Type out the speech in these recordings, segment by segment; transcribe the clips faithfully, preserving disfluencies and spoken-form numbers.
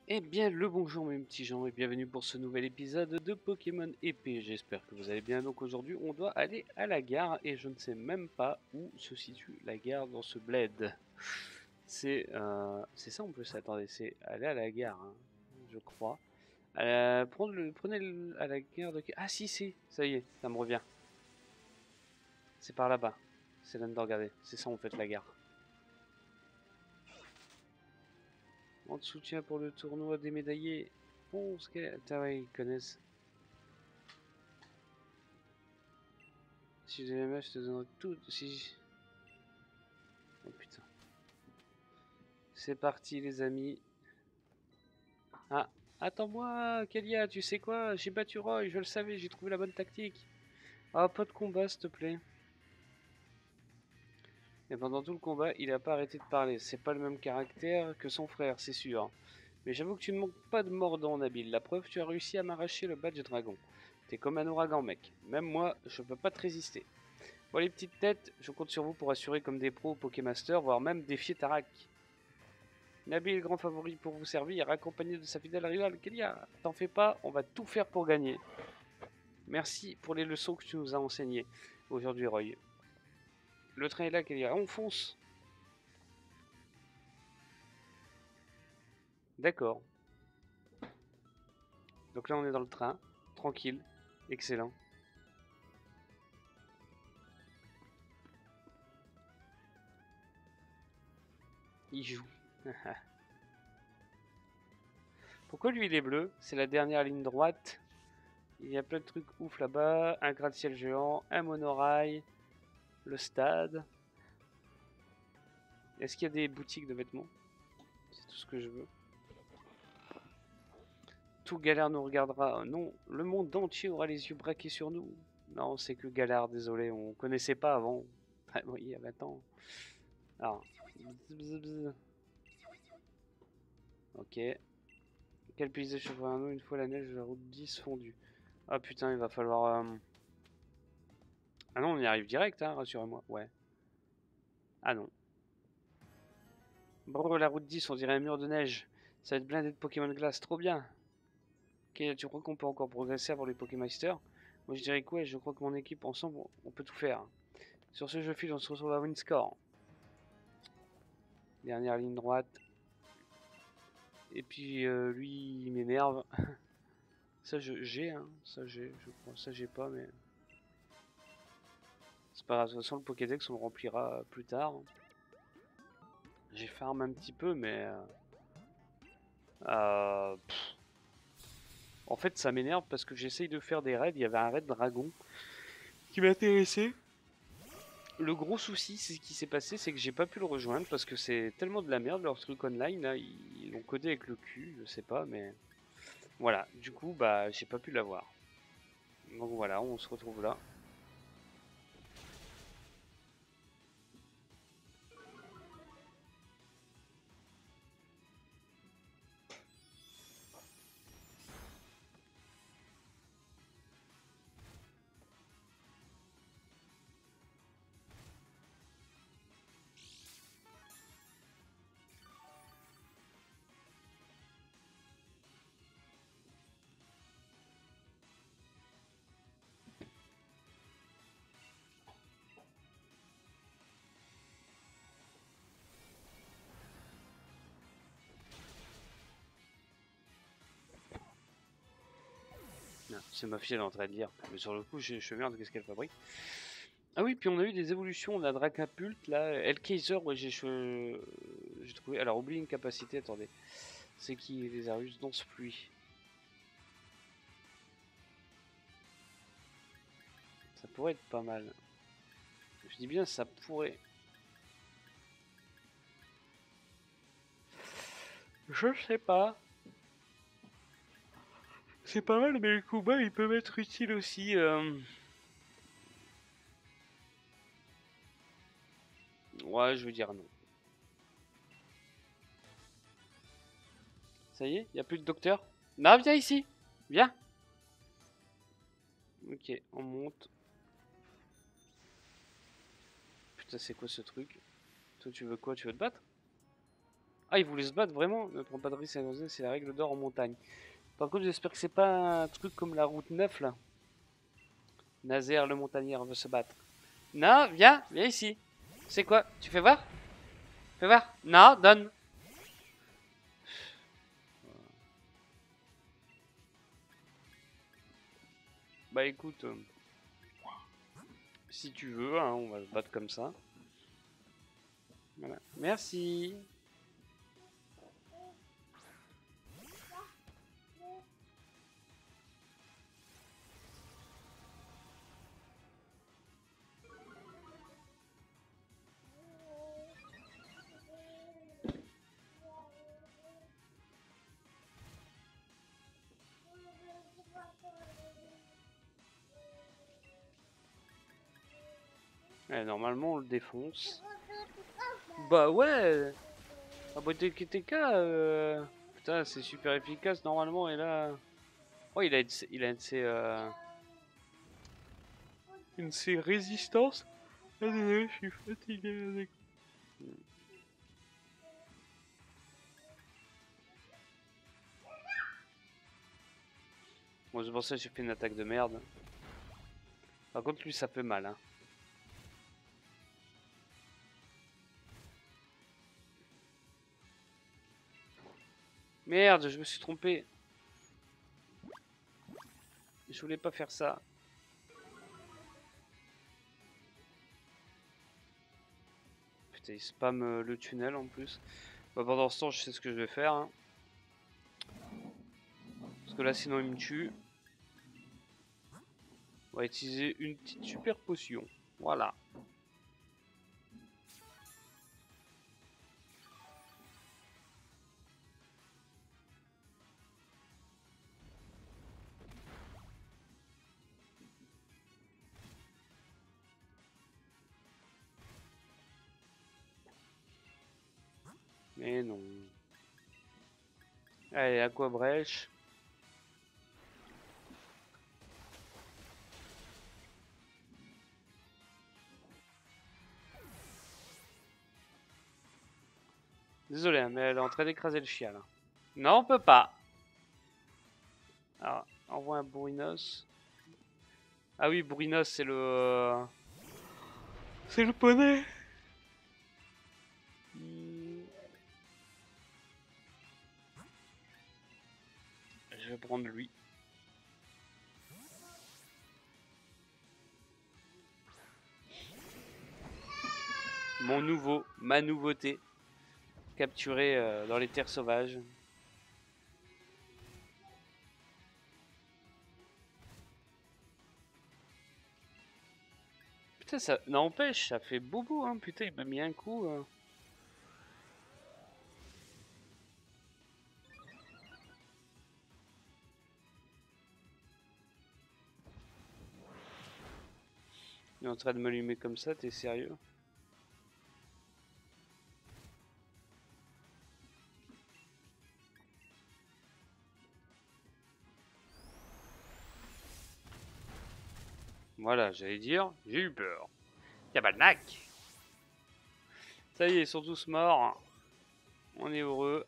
Eh bien le bonjour mes petits gens et bienvenue pour ce nouvel épisode de Pokémon épée. J'espère que vous allez bien. Donc aujourd'hui on doit aller à la gare et je ne sais même pas où se situe la gare dans ce bled. C'est euh, c'est ça en plus, attendez, c'est aller à la gare, hein, je crois. Euh, prendre le, prenez le, à la gare de... Ah si si, ça y est, ça me revient. C'est par là-bas. C'est là de regarder, c'est ça en fait la gare. En soutien pour le tournoi des médaillés. Bon, ce qu'est... Putain, ouais, ils connaissent. Si j'ai la je te donnerai tout. Si. Oh putain. C'est parti, les amis. Ah, attends-moi, Kelia, tu sais quoi? J'ai battu Roy, je le savais, j'ai trouvé la bonne tactique. Ah, pas de combat, s'il te plaît. Et pendant tout le combat, il a pas arrêté de parler. C'est pas le même caractère que son frère, c'est sûr. Mais j'avoue que tu ne manques pas de mordant, Nabil. La preuve, tu as réussi à m'arracher le badge dragon. T'es comme un ouragan, mec. Même moi, je peux pas te résister. Bon, les petites têtes, je compte sur vous pour assurer comme des pros au Pokémaster, voire même défier Tarak. Nabil, grand favori pour vous servir, accompagné de sa fidèle rivale Kelia. T'en fais pas, on va tout faire pour gagner. Merci pour les leçons que tu nous as enseignées aujourd'hui, Roy. Le train est là, Kelia. On fonce. D'accord. Donc là, on est dans le train. Tranquille. Excellent. Il joue. Pourquoi lui, il est bleu? C'est la dernière ligne droite. Il y a plein de trucs ouf là-bas. Un gratte-ciel géant, un monorail, le stade. Est-ce qu'il y a des boutiques de vêtements? C'est tout ce que je veux. Tout Galard nous regardera. Non, le monde entier aura les yeux braqués sur nous. Non, c'est que Galard, désolé, on connaissait pas avant. Ah oui, il y a vingt ans. Alors, bzz, bzz. Ok. Quel paysage chevauche un nous une fois la neige de la route dix fondue. Ah putain, il va falloir... Euh... Ah non, on y arrive direct, hein, rassurez-moi. Ouais. Ah non. Brrr, la route dix, on dirait un mur de neige. Ça va être blindé de Pokémon glace, trop bien. Ok, tu crois qu'on peut encore progresser avant les Pokémasters? Moi je dirais que ouais, je crois que mon équipe ensemble, on peut tout faire. Sur ce jeu fil, on se retrouve à Windscore. Dernière ligne droite. Et puis euh, lui, il m'énerve. Ça, j'ai, hein. Ça, j'ai, je crois. Ça, j'ai pas, mais. C'est pas grave. De toute façon, le Pokédex, on le remplira plus tard. J'ai farm un petit peu, mais. Euh, euh, en fait, ça m'énerve parce que j'essaye de faire des raids. Il y avait un raid dragon qui m'intéressait. Le gros souci, c'est ce qui s'est passé, c'est que j'ai pas pu le rejoindre parce que c'est tellement de la merde leur truc online là, ils l'ont codé avec le cul, je sais pas, mais voilà. Du coup, bah, j'ai pas pu l'avoir. Donc voilà, on se retrouve là. C'est ma fille, elle est en train de dire. Mais sur le coup, je, je merde, qu'est-ce qu'elle fabrique? Ah oui, puis on a eu des évolutions. On a Dracapult, là. Elkaiser, ouais, j'ai j'ai trouvé. Alors, oublie une capacité, attendez. C'est qui les Arus? Danse pluie. Ça pourrait être pas mal. Je dis bien, ça pourrait. Je sais pas. C'est pas mal, mais le combat, il peut m'être utile aussi. Euh... Ouais, je veux dire non. Ça y est, y a plus de docteur? Non, viens ici. Viens. Ok, on monte. Putain, c'est quoi ce truc? Toi, tu veux quoi? Tu veux te battre? Ah, il voulait se battre vraiment? Ne prends pas de risque, c'est la règle d'or en montagne. Par contre, j'espère que c'est pas un truc comme la route neuf là. Nazaire le montagnard veut se battre. Non, viens, viens ici. C'est quoi? Tu fais voir? Fais voir. Non, donne. Bah écoute, euh, si tu veux, hein, on va se battre comme ça. Voilà. Merci. Ouais, normalement, on le défonce. Bah ouais. Ah bah T K T K, euh... putain, c'est super efficace normalement. Et là, oh, il a une, il a une de ses, euh... une de ses résistances. Ah, désolé, je suis fatigué avec. Bon, c'est pour ça que j'ai fait une attaque de merde. Par contre, lui, ça fait mal, hein. Merde, je me suis trompé. Je voulais pas faire ça. Putain, il spam euh, le tunnel en plus. Bah, pendant ce temps, je sais ce que je vais faire. Hein. Parce que là, sinon, il me tue. On va utiliser une petite super potion. Voilà. Mais non. Allez, aqua brèche. Désolé, hein, mais elle est en train d'écraser le chien là. Non, on peut pas. Alors, envoie un bourrinos. Ah oui, bourrinos, c'est le... C'est le poney. Hmm. Je vais prendre lui. Mon nouveau, ma nouveauté. Capturé euh, dans les terres sauvages. Putain, ça n'empêche, ça fait bobo, hein. Putain, il m'a mis un coup. Euh. Il est en train de m'allumer comme ça, t'es sérieux? Voilà, j'allais dire, j'ai eu peur. Tabarnak! Ça y est, ils sont tous morts. On est heureux.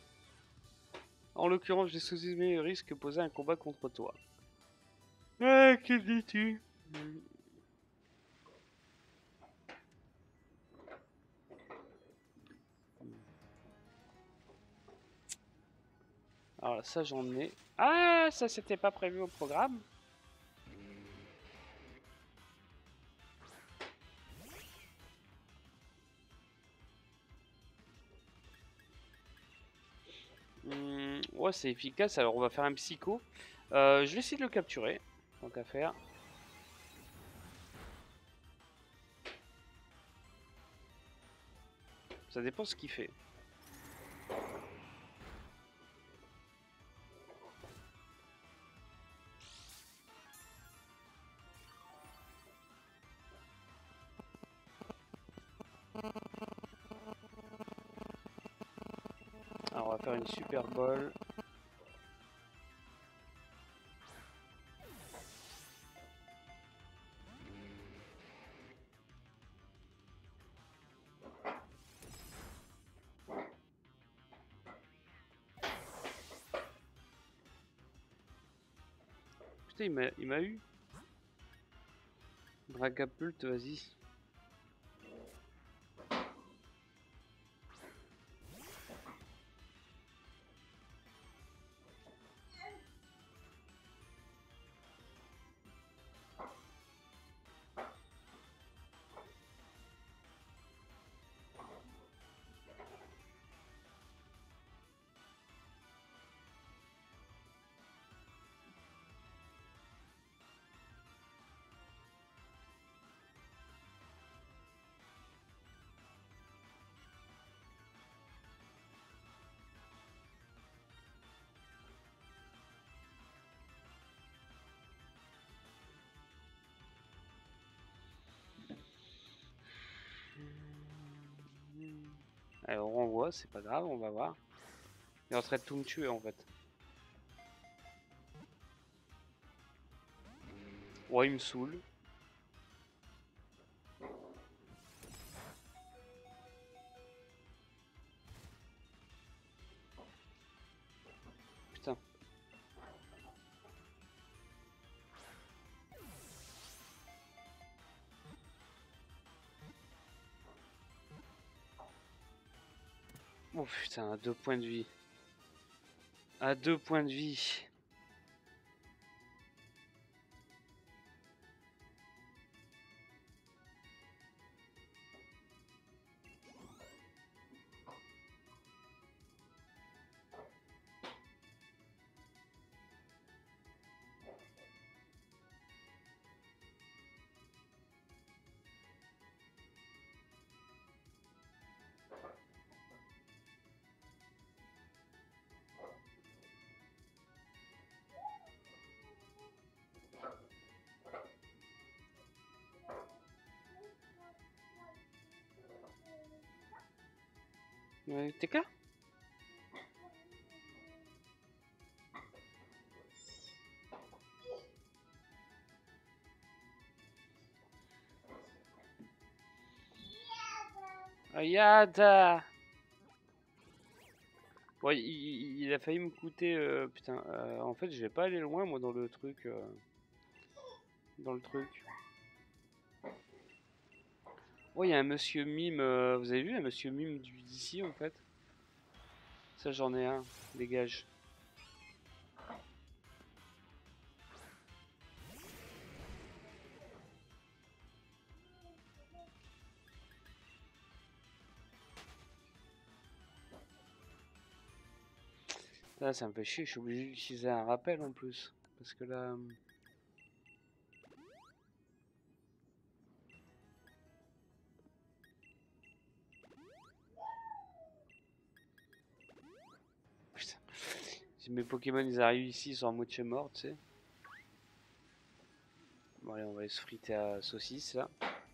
En l'occurrence, j'ai sous-estimé le risque que posait un combat contre toi. Ah, que dis-tu? Alors ça, j'en ai. Ah, ça, c'était pas prévu au programme. Hum, ouais, c'est efficace. Alors, on va faire un psycho. Euh, je vais essayer de le capturer. Tant qu'à faire. Ça dépend ce qu'il fait. Alors, on va faire une super ball. Putain, il m'a il m'a eu. Dragapult, vas-y. Allez, on renvoie, c'est pas grave, on va voir. Il est en train de tout me tuer en fait. Ouais, il me saoule. Putain. Oh putain, à deux points de vie. À deux points de vie. Euh, T K? Yada. Ouais, il, il- il a failli me coûter. Euh, putain, euh, en fait, je vais pas aller loin moi dans le truc. euh, dans le truc. Oh, il y a un monsieur mime. euh, vous avez vu un monsieur mime du- d'ici en fait? Ça, j'en ai un. Dégage. Là, ça me fait chier. Je suis obligé d'utiliser un rappel en plus. Parce que là. euh, Putain. Si mes Pokémon ils arrivent ici, ils sont en moitié morts, tu sais. Bon, allez, on va se friter à saucisse là.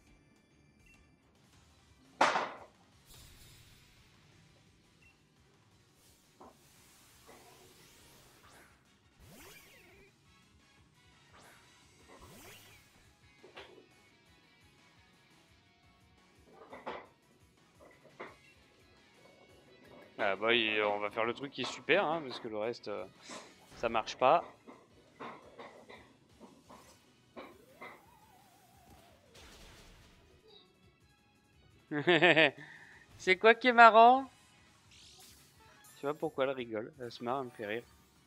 Ah bah, et on va faire le truc qui est super, hein, parce que le reste, euh, ça marche pas. C'est quoi qui est marrant? Je sais pas pourquoi elle rigole. Elle se marre, elle me fait rire.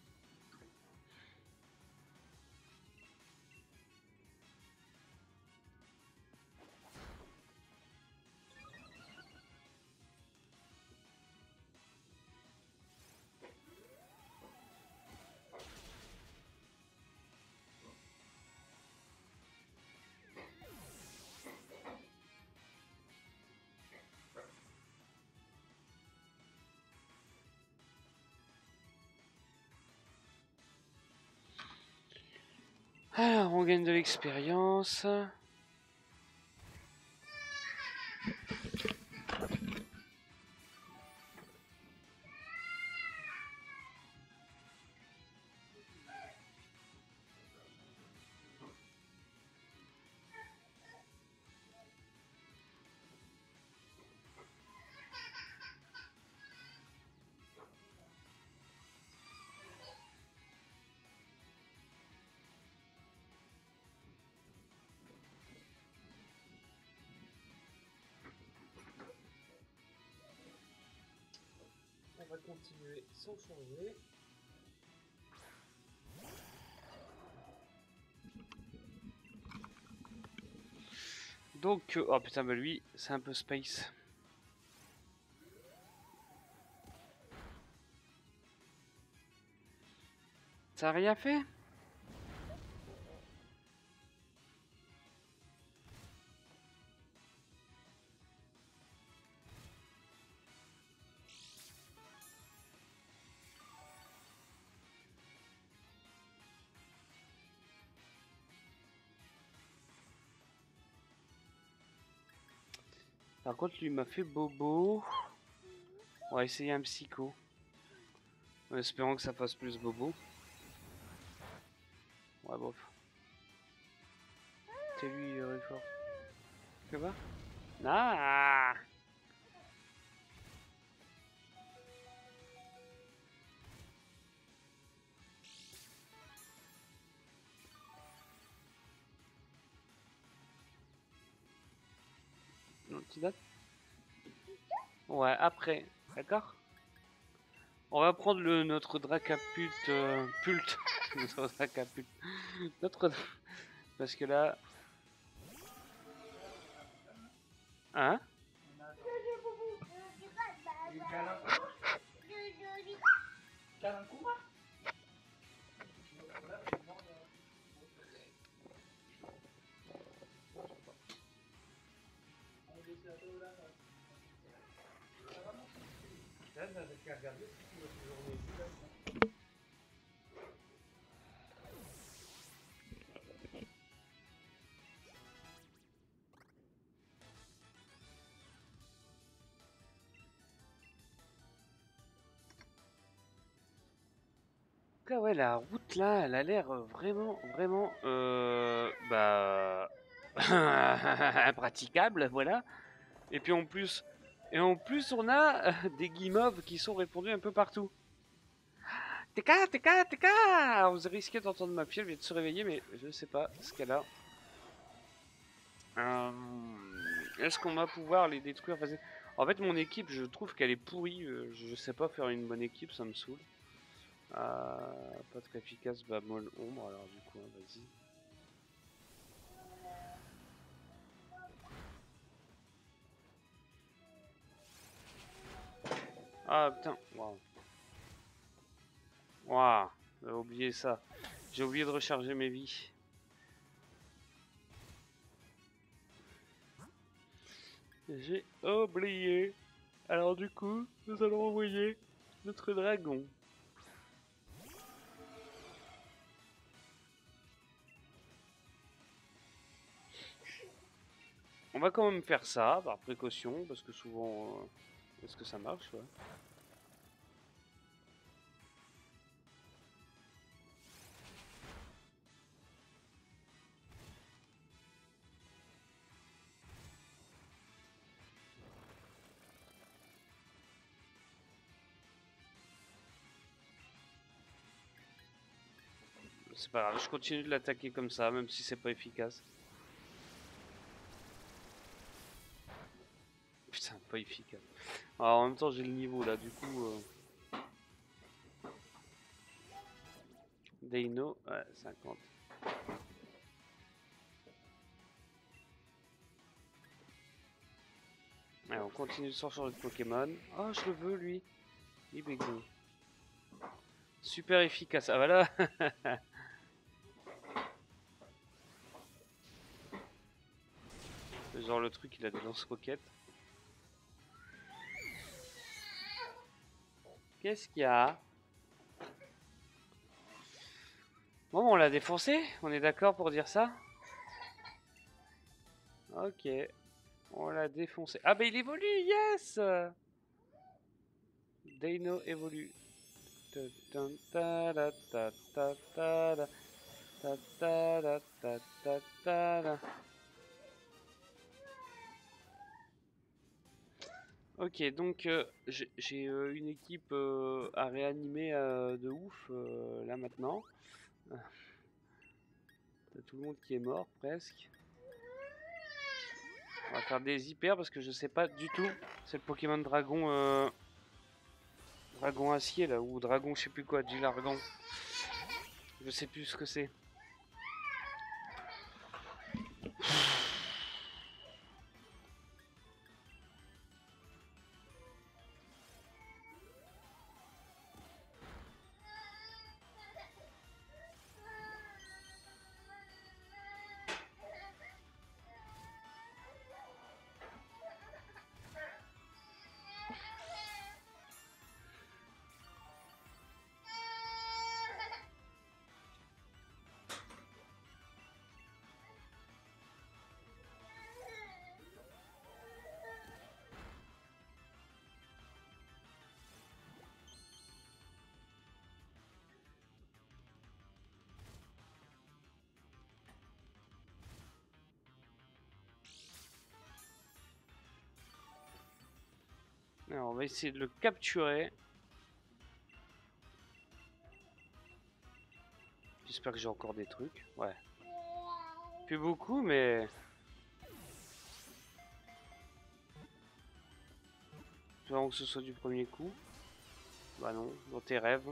Alors, on gagne de l'expérience. continuer sans changer. Donc, euh, oh putain, bah lui, c'est un peu space. Ça a rien fait? Par contre, lui m'a fait bobo. On va essayer un psycho. En espérant que ça fasse plus bobo. Ouais, bof. C'est lui, il est fort. Que va? Ah! L'antidote? Ouais, après. D'accord? On va prendre le, notre dracapult. Euh, pult. Notre dracapult. Notre. Parce que là. Hein? Ah ouais, la route là, elle a l'air vraiment, vraiment, euh, bah, impraticable, voilà. Et puis en plus, et en plus, on a euh, des guimauves qui sont répandus un peu partout. T K, T K, T K. Alors, vous risquez d'entendre ma fille, elle vient de se réveiller, mais je sais pas ce qu'elle a. Euh, Est-ce qu'on va pouvoir les détruire? En fait, mon équipe, je trouve qu'elle est pourrie. euh, Je sais pas faire une bonne équipe, ça me saoule. Euh, pas très efficace, bah molle ombre, alors du coup, hein, vas-y. Ah putain, waouh. Waouh, j'ai oublié ça. J'ai oublié de recharger mes vies. J'ai oublié. Alors du coup, nous allons envoyer notre dragon. On va quand même faire ça, par précaution, parce que souvent... Euh, est-ce que ça marche, ouais. C'est pas grave, je continue de l'attaquer comme ça, même si c'est pas efficace. Putain, pas efficace. Alors en même temps, j'ai le niveau là, du coup... Euh... Deino, ouais, cinquante. Allez, on continue sans changer de Pokémon. Oh, je le veux, lui. Ibego. Super efficace. Ah, voilà. Genre, le truc, il a des lance-roquettes. Qu'est-ce qu'il y a? Bon, on l'a défoncé. On est d'accord pour dire ça? Ok. On l'a défoncé. Ah, bah, il évolue. Yes! Deino évolue. Ok, donc euh, j'ai euh, une équipe euh, à réanimer euh, de ouf euh, là maintenant. T'as tout le monde qui est mort presque. On va faire des hyper parce que je sais pas du tout. C'est le Pokémon Dragon. Euh... Dragon acier là, ou dragon je sais plus quoi, du largan. Je sais plus ce que c'est. Alors, on va essayer de le capturer. J'espère que j'ai encore des trucs. Ouais. Plus beaucoup, mais... Espérons que ce soit du premier coup. Bah non, dans tes rêves.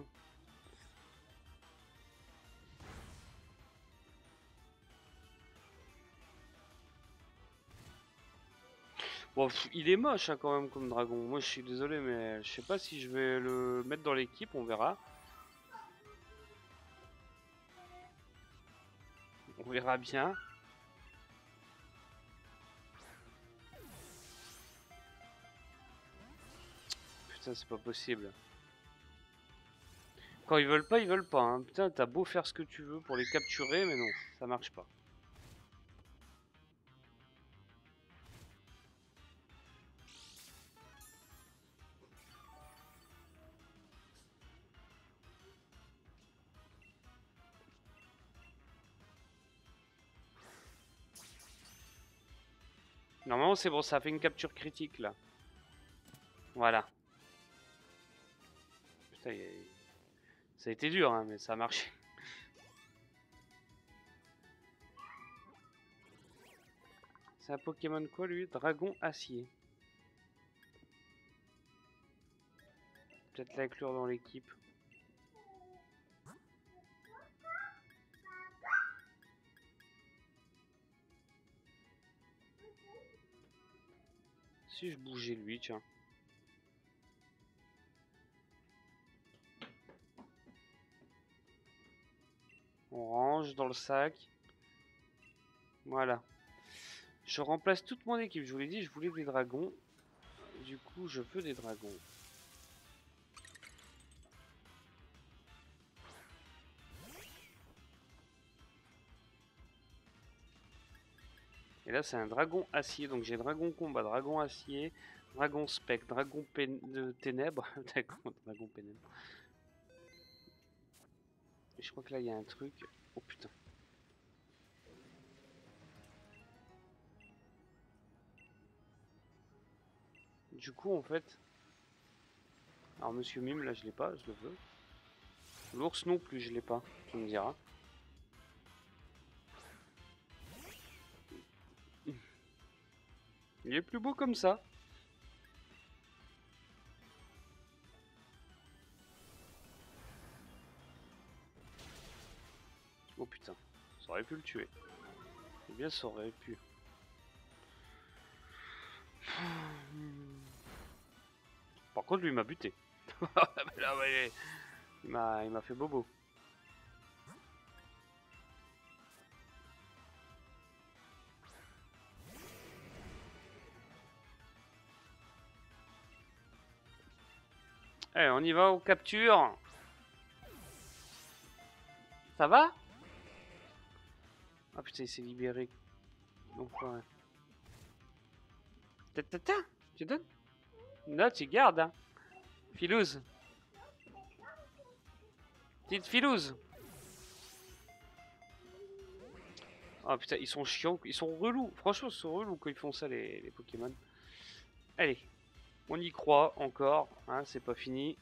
Bon, pff, il est moche hein, quand même comme dragon. Moi je suis désolé, mais je sais pas si je vais le mettre dans l'équipe, on verra. On verra bien. Putain, c'est pas possible. Quand ils veulent pas, ils veulent pas. Hein. Putain, t'as beau faire ce que tu veux pour les capturer, mais non, ça marche pas. Normalement, c'est bon, ça fait une capture critique là. Voilà. Putain, y a... ça a été dur, hein, mais ça a marché. C'est un Pokémon quoi lui? Dragon acier. Peut-être l'inclure dans l'équipe. Si je bougeais lui, tiens. On range dans le sac. Voilà. Je remplace toute mon équipe. Je vous l'ai dit, je voulais des dragons. Du coup, je veux des dragons. Et là, c'est un dragon acier. Donc, j'ai dragon combat, dragon acier, dragon spectre, dragon de ténèbres. Dragon pénèbre. Et je crois que là, il y a un truc. Oh putain. Du coup, en fait... Alors, Monsieur Mime, là, je l'ai pas, je le veux. L'ours non plus, je l'ai pas, tu me diras. Il est plus beau comme ça. Oh putain, ça aurait pu le tuer. Eh bien, ça aurait pu. Par contre, lui m'a buté. Là, ouais, il m'a, il m'a fait bobo. Allez, on y va, on capture. Ça va? Ah putain, il s'est libéré. Donc, ouais. Tata, tu donnes? Non, tu gardes, hein. Filouze. Petite filouze. Ah putain, ils sont chiants, ils sont relous. Franchement, ils sont relous quand ils font ça, les, les Pokémon. Allez, on y croit encore, hein, c'est pas fini.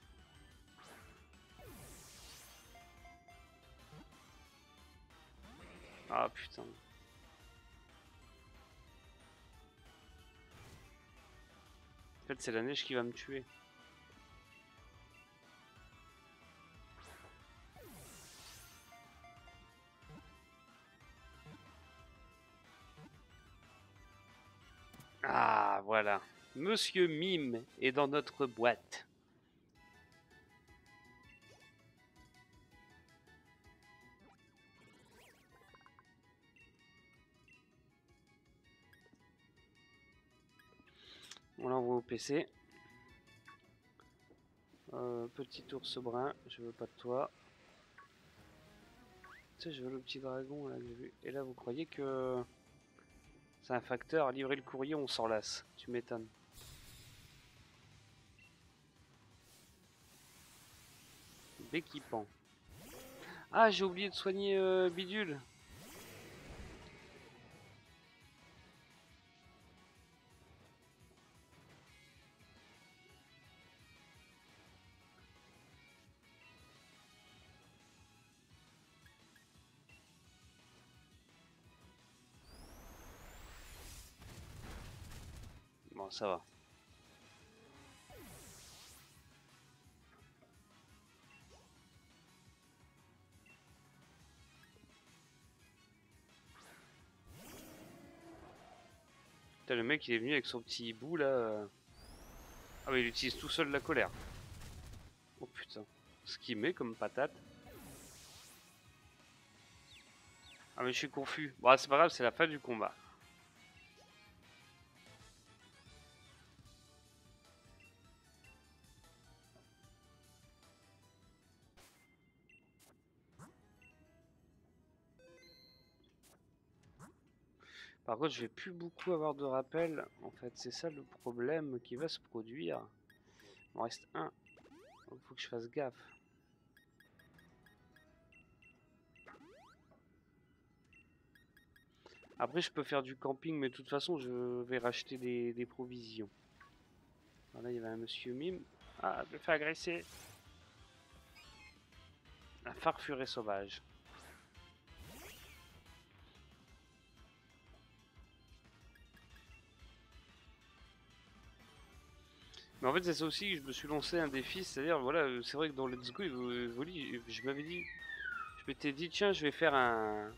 Ah putain. En fait, c'est la neige qui va me tuer. Ah, voilà. Monsieur Mime est dans notre boîte. On l'envoie au P C. Euh, petit ours brun, je veux pas de toi. Tu sais, je veux le petit dragon là que j'ai vu. Et là, vous croyez que c'est un facteur à livrer le courrier, on s'en lasse. Tu m'étonnes. D'équipant. Ah, j'ai oublié de soigner euh, Bidule. Bon, ça va. Putain, le mec il est venu avec son petit hibou là. Ah mais il utilise tout seul la colère. Oh putain. Ce qu'il met comme patate. Ah mais je suis confus. Bon c'est pas grave, c'est la fin du combat. Par contre je vais plus beaucoup avoir de rappel. En fait c'est ça le problème qui va se produire. Il m'en reste un. Il faut que je fasse gaffe. Après je peux faire du camping mais de toute façon je vais racheter des, des provisions. Alors là il y avait un monsieur mime. Ah je me fais agresser. Un farfuret sauvage. Mais en fait, c'est ça aussi que je me suis lancé un défi, c'est-à-dire, voilà, c'est vrai que dans Let's Go, Evoli, je m'avais dit, je m'étais dit, tiens, je vais faire un,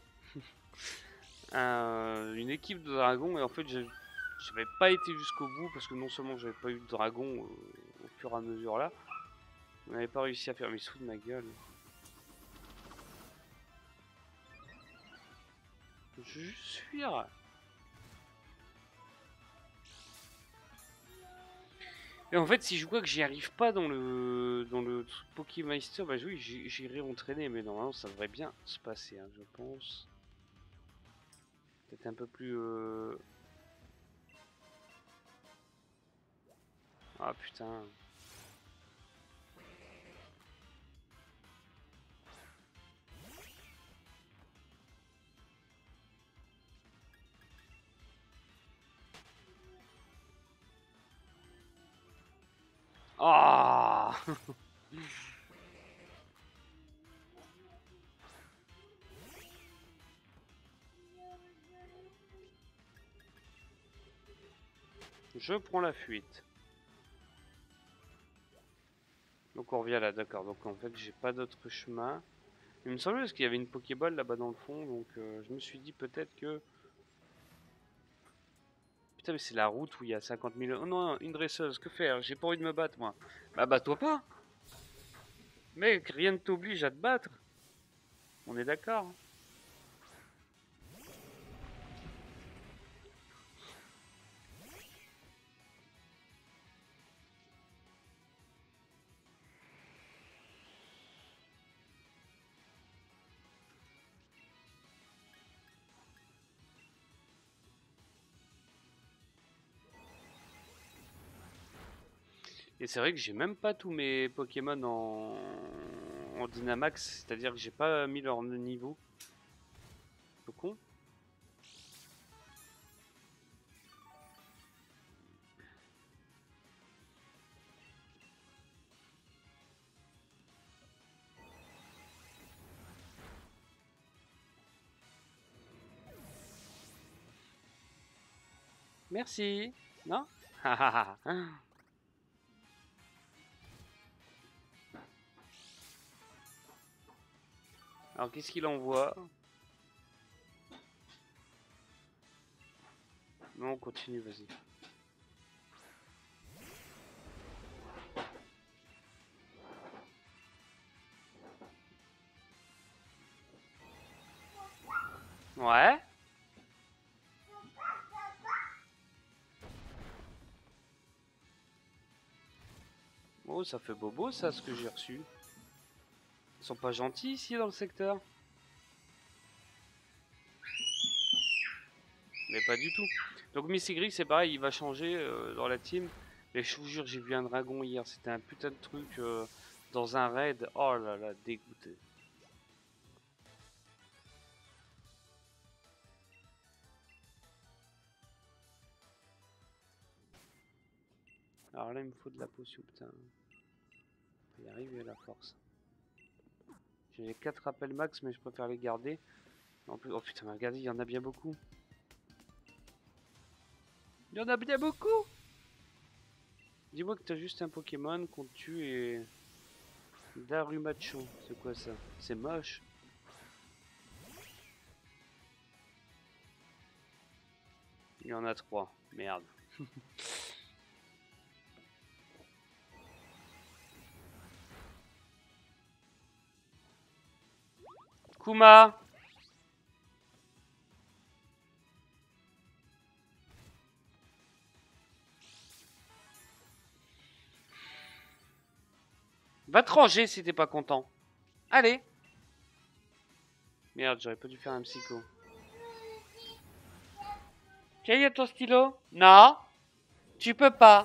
un- une équipe de dragons, et en fait, je n'avais pas été jusqu'au bout, parce que non seulement j'avais pas eu de dragon euh, au fur et à mesure là, on n'avait pas réussi à faire, mais sous de ma gueule. Je vais juste fuir. Et en fait, si je vois que j'y arrive pas dans le dans le Pokémeister, bah oui, j'irai entraîner, mais normalement ça devrait bien se passer, hein, je pense. Peut-être un peu plus. Euh... Ah putain. Ah. Je prends la fuite. Donc on revient là, d'accord. Donc en fait, j'ai pas d'autre chemin. Il me semblait parce qu'il y avait une Pokéball là-bas dans le fond, donc euh, je me suis dit peut-être que. Putain, mais c'est la route où il y a cinquante mille. Oh non, une dresseuse, que faire? J'ai pas envie de me battre moi. Bah, bats-toi pas! Mec, rien ne t'oblige à te battre. On est d'accord. Et c'est vrai que j'ai même pas tous mes Pokémon en, en Dynamax, c'est-à-dire que j'ai pas mis leur niveau. Un peu con. Merci. Non? Alors qu'est-ce qu'il envoie? Non, on continue, vas-y. Oh, ça fait bobo ça, ce que j'ai reçu. Ils sont pas gentils ici dans le secteur. Mais pas du tout. Donc Missigri, c'est pareil, il va changer euh, dans la team. Mais je vous jure, j'ai vu un dragon hier. C'était un putain de truc euh, dans un raid. Oh là là, dégoûté. Alors là, il me faut de la potion, putain. Il arrive, il a la force. J'ai quatre rappels max, mais je préfère les garder. En plus, oh putain, regardez, il y en a bien beaucoup. Il y en a bien beaucoup. Dis-moi que t'as juste un Pokémon qu'on tue et... Darumacho, c'est quoi ça? C'est moche. Il y en a trois, merde. Kuma! Va te ranger si t'es pas content. Allez! Merde, j'aurais pas dû faire un psycho. Tiens, y a ton stylo? Non! Tu peux pas!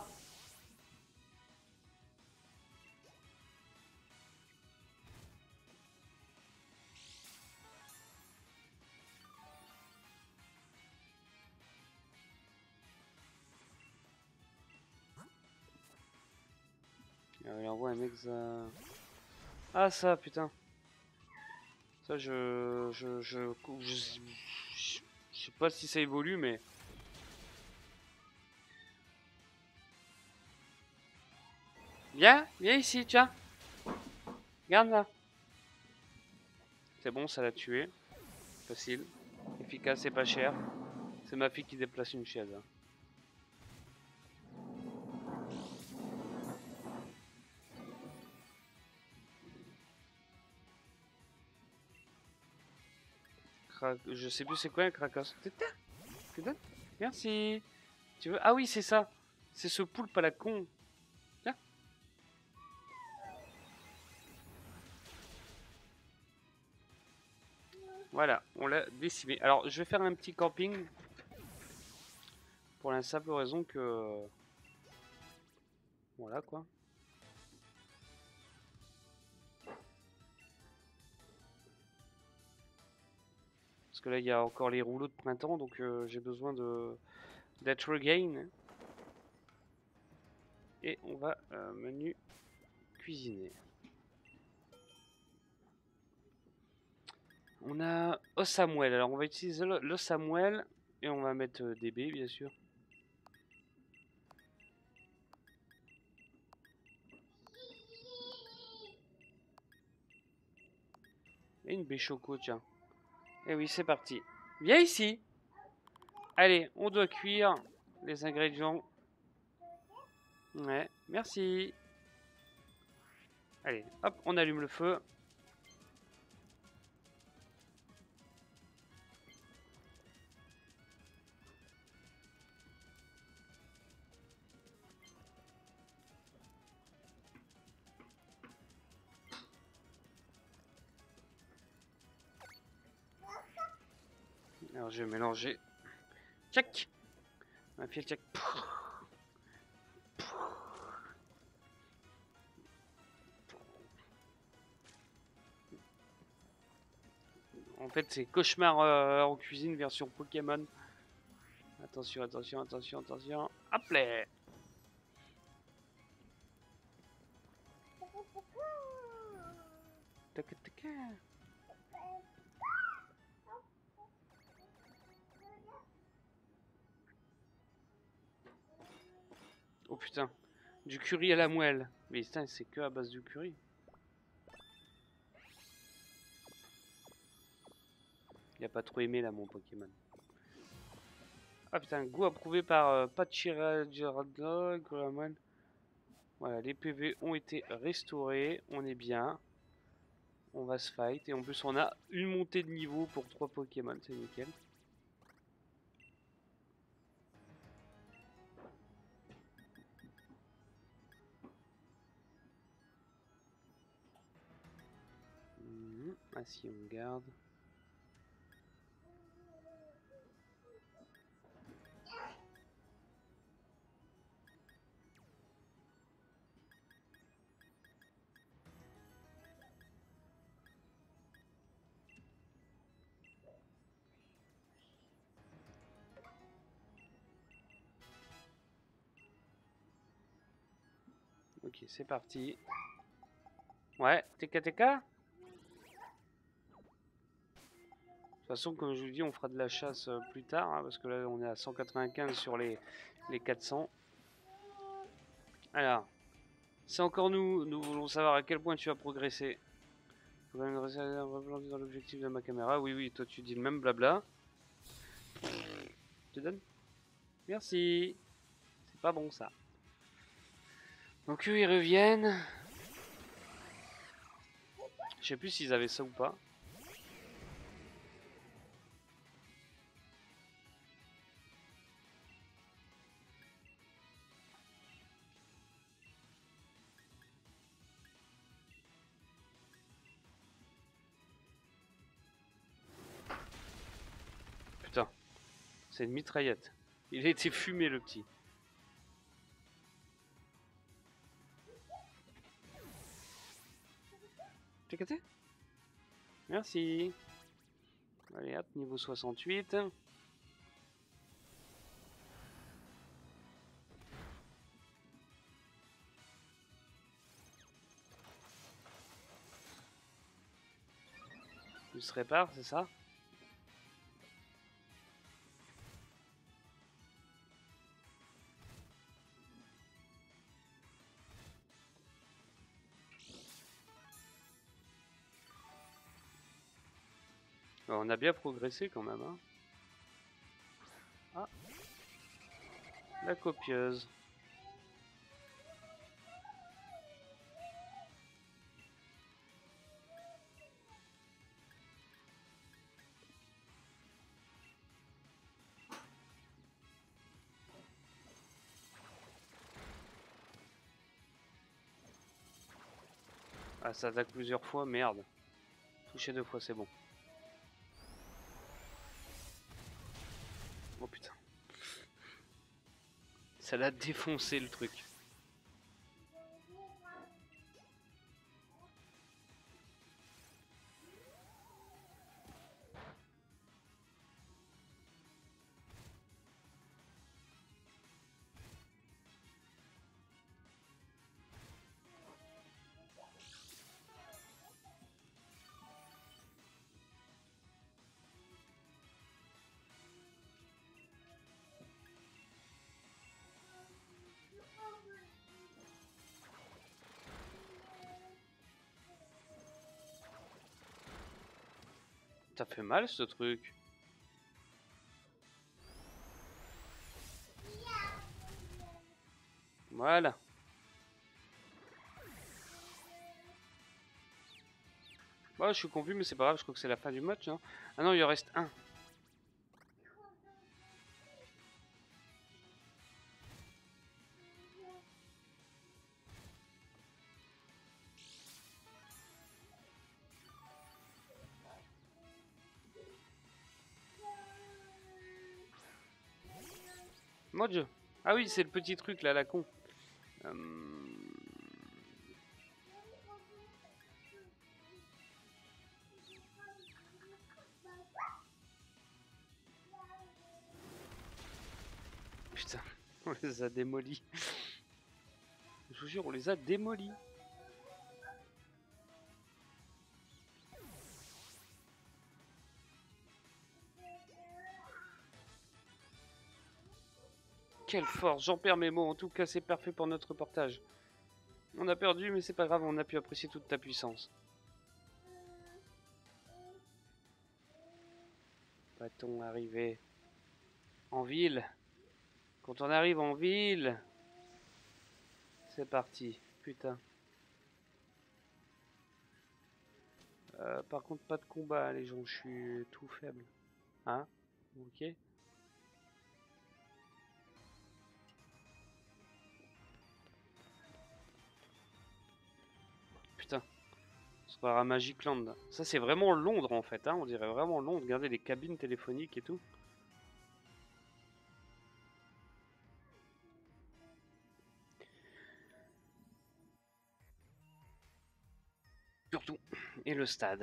Alors, il envoie un mec ça... Ah ça, putain. Ça, je... Je... Je... Je, je... je sais pas si ça évolue, mais... Viens, viens ici, tiens. Regarde là. C'est bon, ça l'a tué. Facile. Efficace et pas cher. C'est ma fille qui déplace une chaise. Hein. Je sais plus c'est quoi un Krakos. Merci. Tu veux? Ah oui, c'est ça. C'est ce poulpe à la con. Tiens. Voilà, on l'a décimé. Alors, je vais faire un petit camping. Pour la simple raison que... Voilà, quoi. Parce que là, il y a encore les rouleaux de printemps, donc euh, j'ai besoin de d'être regain. Et on va euh, menu cuisiner. On a Osamuel. Alors, on va utiliser l'Osamuel et on va mettre euh, D B, bien sûr. Et une Béchoco, tiens. Et oui, c'est parti. Viens ici. Allez, on doit cuire les ingrédients. Ouais, merci. Allez, hop, on allume le feu. Alors, je vais mélanger. Tchac. On va faire tchac. En fait, c'est cauchemar euh, en cuisine version Pokémon. Attention, attention, attention, attention. Hop là. Oh putain, du curry à la moelle. Mais putain, c'est que à base du curry. Il a pas trop aimé là mon Pokémon. Ah putain, goût approuvé par euh, Pachirajarada. Voilà, les P V ont été restaurés. On est bien. On va se fight. Et en plus, on a une montée de niveau pour trois Pokémon. C'est nickel. si on garde. Ok, c'est parti. Ouais, T K T K. De toute façon, comme je vous dis, on fera de la chasse euh, plus tard, hein, parce que là, on est à cent quatre-vingt-quinze sur les, les quatre cents. Alors, c'est encore nous. Nous voulons savoir à quel point tu as progressé. Faut quand même rester replanter dans l'objectif de ma caméra. Oui, oui, toi, tu dis le même blabla. Je te donne. Merci. C'est pas bon, ça. Donc, eux, ils reviennent. Je sais plus s'ils avaient ça ou pas. Putain, c'est une mitraillette. Il a été fumé, le petit. T'es caté? Merci. Allez hop, niveau soixante-huit. Il se répare, c'est ça? Alors, on a bien progressé quand même. Hein. Ah, la copieuse. Ah, ça attaque plusieurs fois, merde. Touché deux fois, c'est bon. Oh putain. Ça l'a défoncé le truc. Ça fait mal ce truc. Voilà. Bah, je suis confus, mais c'est pas grave, je crois que c'est la fin du match. Hein. Ah non, il en reste un. Mon dieu. Ah oui, c'est le petit truc là, la con. Euh... Putain, on les a démolis. Je vous jure, on les a démolis. Quelle force, j'en perds mes mots. En tout cas, c'est parfait pour notre reportage. On a perdu, mais c'est pas grave, on a pu apprécier toute ta puissance. Va-t-on arriver en ville? Quand on arrive en ville, c'est parti. Putain. Euh, par contre, pas de combat, les gens. Je suis tout faible. Hein? Ok. Putain. sera à Magic Land. Ça, c'est vraiment Londres en fait. Hein. On dirait vraiment Londres. Regardez les cabines téléphoniques et tout. Surtout. Et le stade.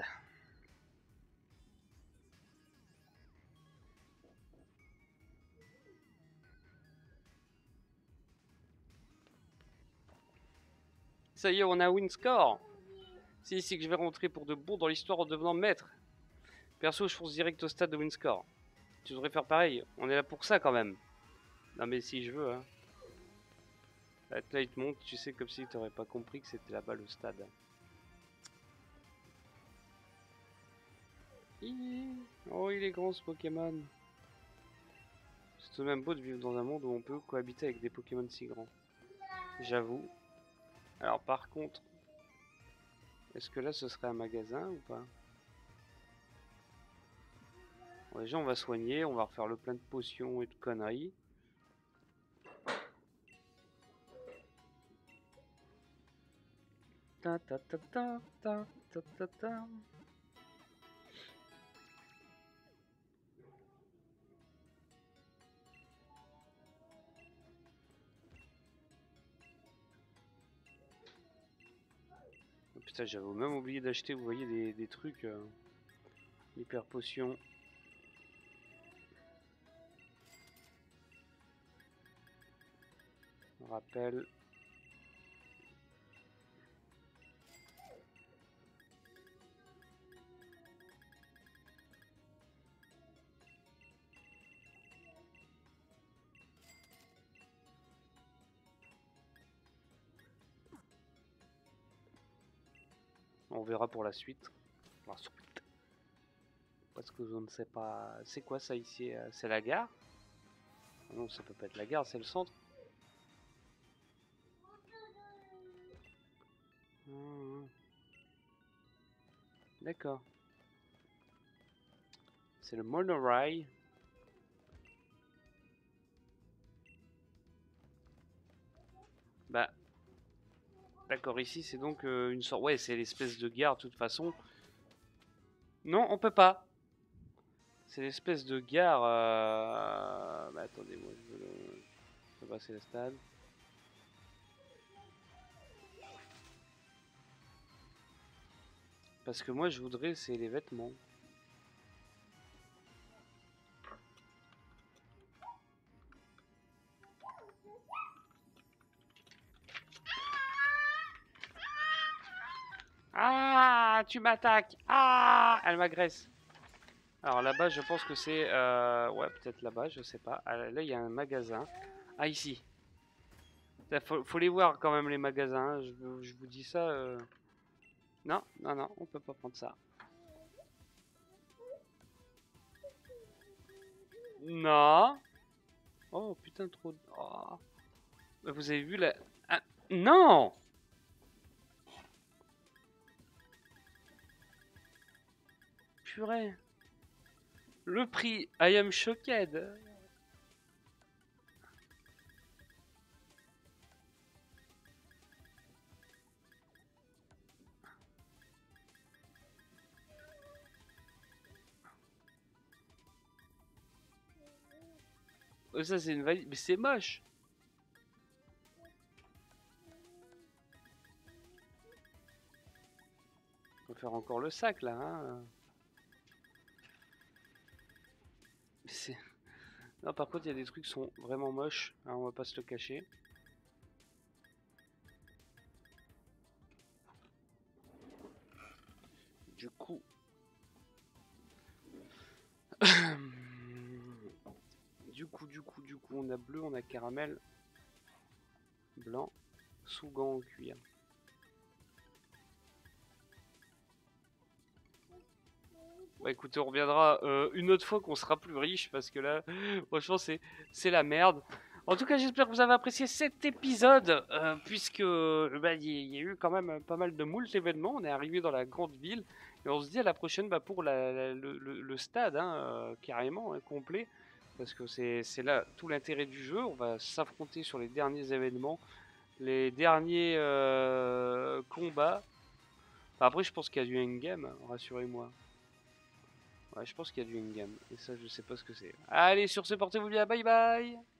Ça y est, on a win score. C'est ici que je vais rentrer pour de bon dans l'histoire en devenant maître. Perso, je fonce direct au stade de Windscore. Tu devrais faire pareil. On est là pour ça quand même. Non mais si je veux, hein. Là, il te monte, tu sais, comme si tu n'aurais pas compris que c'était là-bas le stade. Oh, il est grand ce Pokémon. C'est tout de même beau de vivre dans un monde où on peut cohabiter avec des Pokémon si grands. J'avoue. Alors par contre, est-ce que là ce serait un magasin ou pas? Bon, déjà on va soigner, on va refaire le plein de potions et de conneries. Ta ta ta ta ta ta ta ta. Oh, putain, j'avais même oublié d'acheter, vous voyez, des, des trucs euh, hyper potions. Rappel. On verra pour la suite. La suite. Parce que je ne sais pas... C'est quoi ça ici? C'est la gare? Non, ça peut pas être la gare, c'est le centre. Mmh. D'accord. C'est le monorail. Bah... D'accord, ici c'est donc euh, une sorte... Ouais, c'est l'espèce de gare de toute façon. Non, on peut pas. C'est l'espèce de gare... Euh... Bah attendez, moi je veux le... Je veux passer le stade. Parce que moi je voudrais, c'est les vêtements. Ah, tu m'attaques. Ah, elle m'agresse. Alors là-bas, je pense que c'est... Euh... Ouais, peut-être là-bas, je sais pas. Ah, là, il y a un magasin. Ah, ici. Il faut, faut les voir quand même, les magasins. Je, je vous dis ça. Euh... Non, non, non, on peut pas prendre ça. Non. Oh, putain, trop... de... Oh. Vous avez vu la... Ah, non. Purée. Le prix, I am shocked. Oh, ça, c'est une valise. Mais c'est moche. On va faire encore le sac, là. Hein. C'est... Non, par contre, il y a des trucs qui sont vraiment moches. Hein, on va pas se le cacher. Du coup... du coup, du coup, du coup, on a bleu, on a caramel. Blanc. Sous gants en cuir. Bah écoutez, on reviendra euh, une autre fois qu'on sera plus riche parce que là, franchement, c'est c'est la merde. En tout cas, j'espère que vous avez apprécié cet épisode euh, puisque bah, il y, y a eu quand même pas mal de moult événements. On est arrivé dans la grande ville et on se dit à la prochaine bah, pour la, la, le, le, le stade hein, euh, carrément hein, complet parce que c'est là tout l'intérêt du jeu. On va s'affronter sur les derniers événements, les derniers euh, combats. Enfin, après, je pense qu'il y a du endgame, rassurez-moi. Ouais, je pense qu'il y a du endgame. Et ça, je sais pas ce que c'est. Allez, sur ce, portez-vous bien. Bye bye.